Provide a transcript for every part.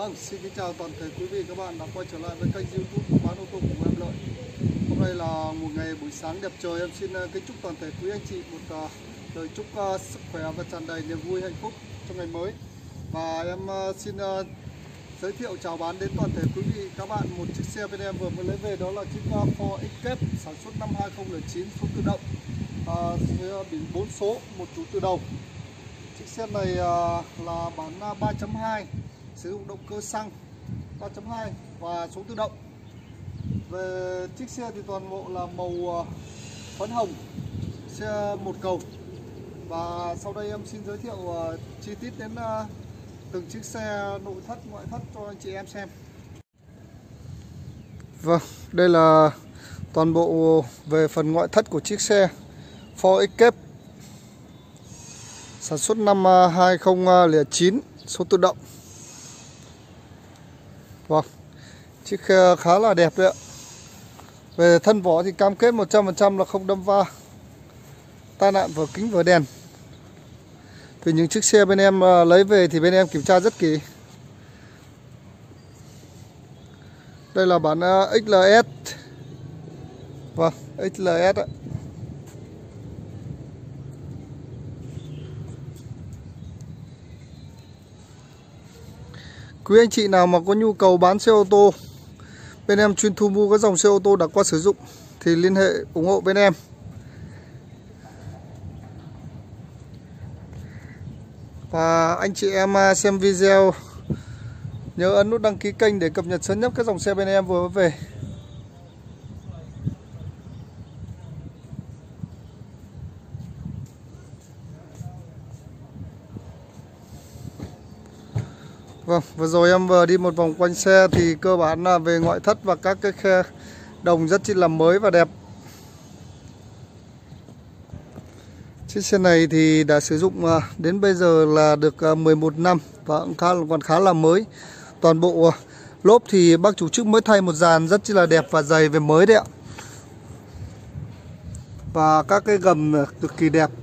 Vâng, xin kính chào toàn thể quý vị các bạn đã quay trở lại với kênh YouTube bán ô tô của em Lợi. Hôm nay là một ngày buổi sáng đẹp trời, em xin kính chúc toàn thể quý anh chị một lời chúc sức khỏe và tràn đầy niềm vui hạnh phúc trong ngày mới. Và em xin giới thiệu chào bán đến toàn thể quý vị các bạn một chiếc xe bên em vừa mới lấy về, đó là chiếc Ford Escape sản xuất năm 2009, số tự động, biển 4 số, một chủ từ đầu. Chiếc xe này là bản 3.2, sử dụng động cơ xăng 3.2 và số tự động. Về chiếc xe thì toàn bộ là màu phấn hồng, xe một cầu. Và sau đây em xin giới thiệu chi tiết đến từng chiếc xe nội thất, ngoại thất cho anh chị em xem. Vâng, đây là toàn bộ về phần ngoại thất của chiếc xe Ford Escape sản xuất năm 2009, số tự động. Vâng, chiếc xe khá là đẹp đấy ạ. Về thân vỏ thì cam kết 100% là không đâm va, tai nạn vỡ kính vỡ đèn. Vì những chiếc xe bên em lấy về thì bên em kiểm tra rất kỹ. Đây là bản XLS. Vâng, XLS ạ. Quý anh chị nào mà có nhu cầu bán xe ô tô, bên em chuyên thu mua các dòng xe ô tô đã qua sử dụng thì liên hệ ủng hộ bên em. Và anh chị em xem video nhớ ấn nút đăng ký kênh để cập nhật sớm nhất các dòng xe bên em vừa về. Vâng, vừa rồi em vừa đi một vòng quanh xe thì cơ bản là về ngoại thất và các cái khe đồng rất chi là mới và đẹp. Chiếc xe này thì đã sử dụng đến bây giờ là được 11 năm và cũng còn khá là mới. Toàn bộ lốp thì bác chủ trước mới thay một dàn rất chi là đẹp và dày về mới đấy ạ. Và các cái gầm cực kỳ đẹp.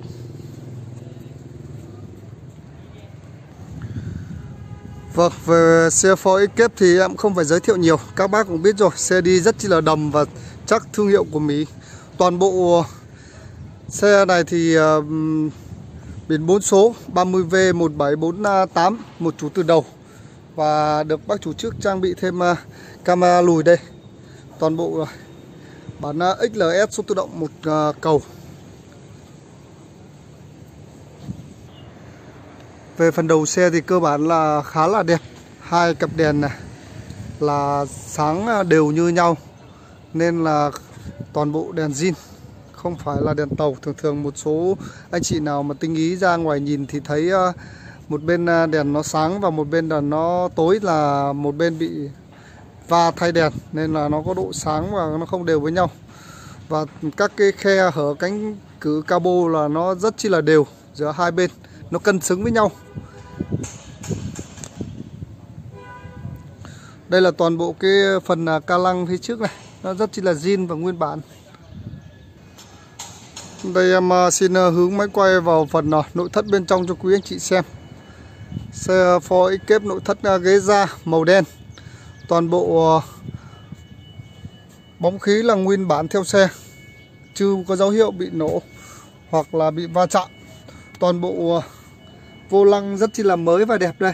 Vâng, về xe Ford Escape thì em không phải giới thiệu nhiều, các bác cũng biết rồi, xe đi rất chi là đầm và chắc, thương hiệu của Mỹ. Toàn bộ xe này thì biển 4 số 30V1748, một chủ từ đầu. Và được bác chủ trước trang bị thêm camera lùi đây. Toàn bộ bản XLS số tự động một cầu. Về phần đầu xe thì cơ bản là khá là đẹp. Hai cặp đèn này là sáng đều như nhau, nên là toàn bộ đèn zin, không phải là đèn tàu. Thường thường một số anh chị nào mà tinh ý ra ngoài nhìn thì thấy một bên đèn nó sáng và một bên đèn nó tối, là một bên bị va thay đèn nên là nó có độ sáng và nó không đều với nhau. Và các cái khe hở cánh cửa cabo là nó rất chi là đều giữa hai bên, nó cân xứng với nhau. Đây là toàn bộ cái phần ca lăng phía trước này, nó rất chi là zin và nguyên bản. Đây em xin hướng máy quay vào phần nội thất bên trong cho quý anh chị xem. Xe Ford Escape nội thất ghế da màu đen. Toàn bộ bóng khí là nguyên bản theo xe, chưa có dấu hiệu bị nổ hoặc là bị va chạm. Toàn bộ vô lăng rất chi là mới và đẹp đây.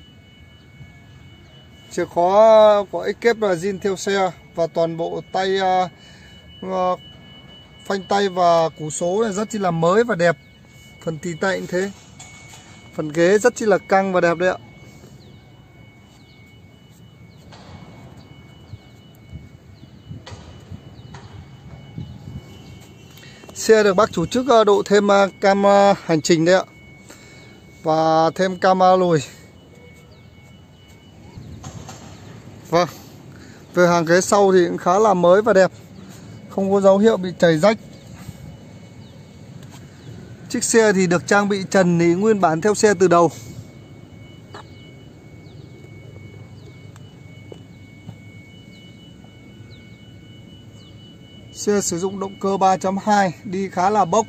Chìa khóa của Escape là zin theo xe. Và toàn bộ tay phanh tay và củ số này rất chi là mới và đẹp. Phần tì tay cũng thế. Phần ghế rất chi là căng và đẹp đấy ạ. Xe được bác chủ trước độ thêm cam hành trình đấy ạ. Và thêm camera lùi. Vâng, về hàng ghế sau thì cũng khá là mới và đẹp, không có dấu hiệu bị chảy rách. Chiếc xe thì được trang bị trần thì nguyên bản theo xe từ đầu. Xe sử dụng động cơ 3.2, đi khá là bốc.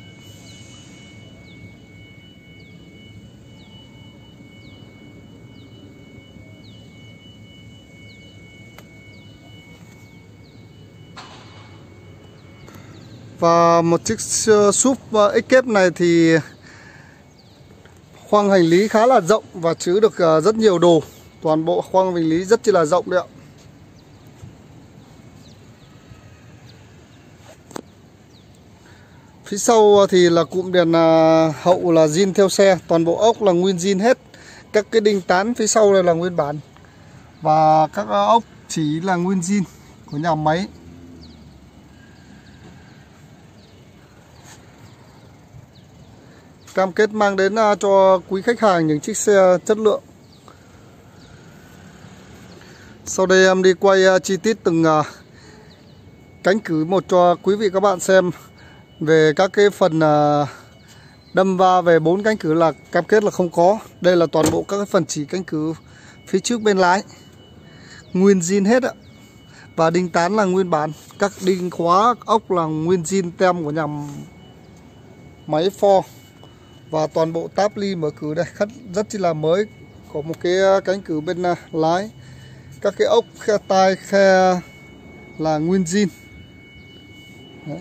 Và một chiếc SUV Escape này thì khoang hành lý khá là rộng và chứa được rất nhiều đồ. Toàn bộ khoang hành lý rất là rộng đấy ạ. Phía sau thì là cụm đèn hậu là zin theo xe. Toàn bộ ốc là nguyên zin hết. Các cái đinh tán phía sau đây là nguyên bản. Và các ốc chỉ là nguyên zin của nhà máy. Cam kết mang đến cho quý khách hàng những chiếc xe chất lượng. Sau đây em đi quay chi tiết từng cánh cửa một cho quý vị các bạn xem. Về các cái phần đâm va về 4 cánh cửa là cam kết là không có. Đây là toàn bộ các cái phần chỉ cánh cửa phía trước bên lái, nguyên zin hết ạ. Và đinh tán là nguyên bản. Các đinh khóa ốc là nguyên zin tem của nhà máy Ford. Và toàn bộ táp ly mở cửa đây rất là mới. Có một cái cánh cửa bên lái. Các cái ốc khe tai khe là nguyên zin. Đấy.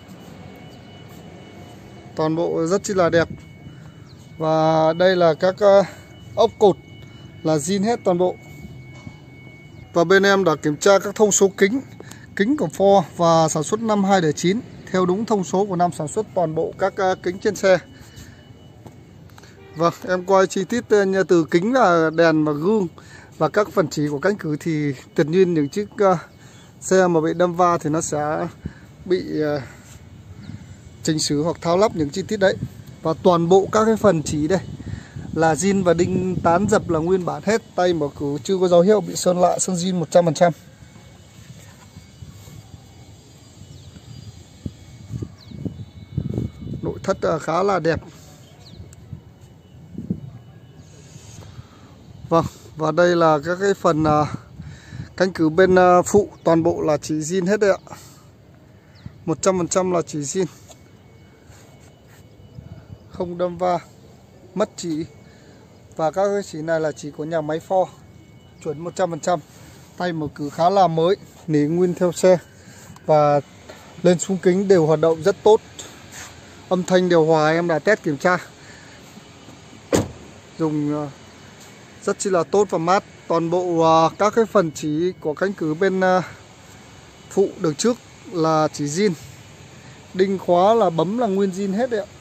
Toàn bộ rất là đẹp. Và đây là các ốc cột là zin hết toàn bộ. Và bên em đã kiểm tra các thông số kính của Ford và sản xuất năm 2009 theo đúng thông số của năm sản xuất toàn bộ các kính trên xe. Vâng, em quay chi tiết từ kính và đèn và gương và các phần chỉ của cánh cửa thì tuyệt nhiên những chiếc xe mà bị đâm va thì nó sẽ bị chỉnh sửa hoặc tháo lắp những chi tiết đấy. Và toàn bộ các cái phần chỉ đây là zin và đinh tán dập là nguyên bản hết. Tay mở cửa chưa có dấu hiệu bị sơn lại, sơn zin 100%. Nội thất khá là đẹp. Vâng, và đây là các cái phần cánh cửa bên phụ toàn bộ là chỉ zin hết đấy ạ. 100% là chỉ zin. Không đâm va, mất chỉ. Và các cái chỉ này là chỉ của nhà máy Ford, chuẩn 100%. Tay mở cửa khá là mới, nỉ nguyên theo xe. Và lên xuống kính đều hoạt động rất tốt. Âm thanh điều hòa em đã test kiểm tra, dùng rất chi là tốt và mát. Toàn bộ các cái phần chỉ của cánh cửa bên phụ đường trước là chỉ zin. Đinh khóa là bấm là nguyên zin hết đấy ạ.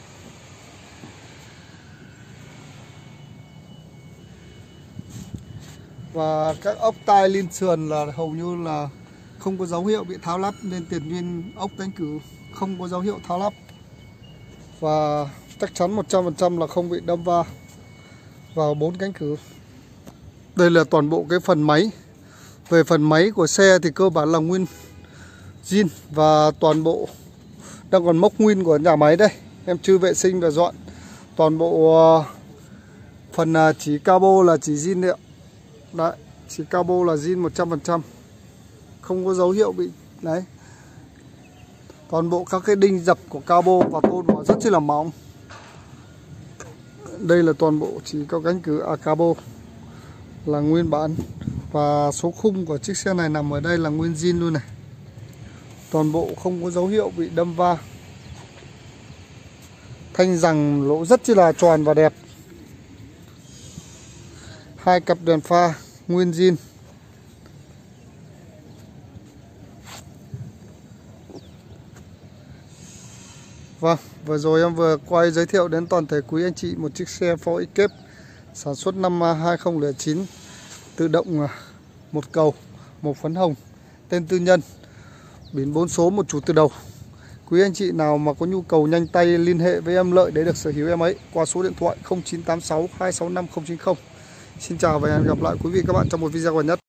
Và các ốc tai liên sườn là hầu như là không có dấu hiệu bị tháo lắp, nên tuyệt nhiên ốc cánh cửa không có dấu hiệu tháo lắp. Và chắc chắn 100% là không bị đâm va vào 4 cánh cửa. Đây là toàn bộ cái phần máy. Về phần máy của xe thì cơ bản là nguyên zin và toàn bộ đang còn mốc nguyên của nhà máy đây. Em chưa vệ sinh và dọn. Toàn bộ phần chỉ cabo là chỉ zin đấy ạ. Đấy, chỉ cabo là zin 100%. Không có dấu hiệu bị đấy. Toàn bộ các cái đinh dập của cabo và tôn nó rất là mỏng. Đây là toàn bộ chỉ có cánh cửa cabo là nguyên bản. Và số khung của chiếc xe này nằm ở đây là nguyên zin luôn này. Toàn bộ không có dấu hiệu bị đâm va. Thanh rằng lỗ rất là tròn và đẹp. 2 cặp đèn pha nguyên zin. Vâng, vừa rồi em vừa quay giới thiệu đến toàn thể quý anh chị một chiếc xe Ford Escape sản xuất năm 2009, tự động một cầu, một phấn hồng, tên tư nhân, biển 4 số, một chủ từ đầu. Quý anh chị nào mà có nhu cầu nhanh tay liên hệ với em Lợi để được sở hữu em ấy qua số điện thoại 0986 265 090. Xin chào và hẹn gặp lại quý vị các bạn trong một video gần nhất.